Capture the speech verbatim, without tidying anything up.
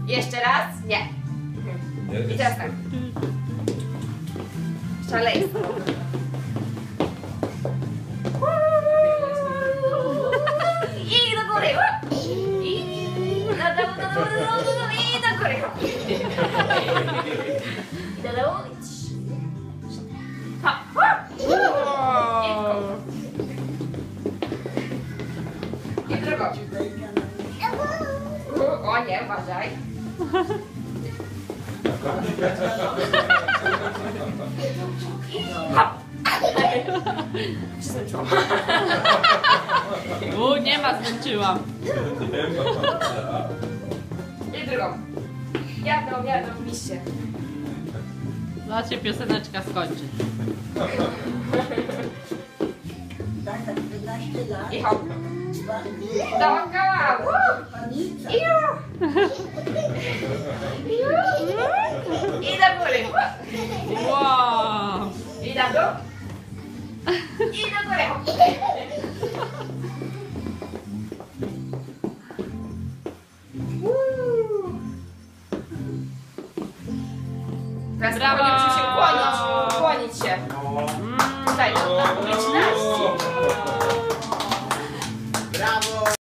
Jeszcze raz? Nie. I teraz tak. Szaleństwo. I do góry. I do dołu, do dołu, do dołu, do dołu i do góry. I do dołu. Hop. I w drugą. O nie, uważaj. Zmęczyłam. U, nie ma, zmęczyłam. I drugą. Jadą, jadą, miście. Zaraz się pioseneczka skończy. I hop. Dookoła. Iu. I do góry. Wow! I do dół. I do góry. Teraz Brawo!